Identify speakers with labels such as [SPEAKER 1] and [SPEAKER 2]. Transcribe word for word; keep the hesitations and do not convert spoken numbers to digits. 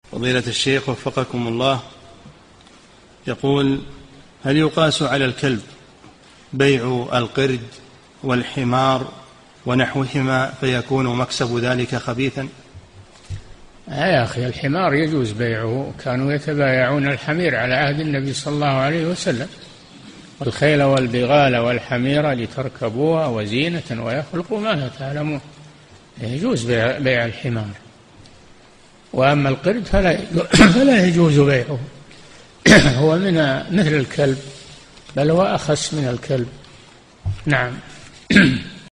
[SPEAKER 1] فضيلة الشيخ وفقكم الله، يقول: هل يقاس على الكلب بيع القرد والحمار ونحوهما فيكون مكسب ذلك خبيثا؟
[SPEAKER 2] يا أخي، الحمار يجوز بيعه، كانوا يتبايعون الحمير على عهد النبي صلى الله عليه وسلم، والخيل والبغال والحمير لتركبوها وزينة ويخلق ما لا تعلمون، يجوز بيع, بيع الحمار. وأما القرد فلا فلا يجوز بيعه هو من مثل الكلب، بل هو أخس من الكلب. نعم.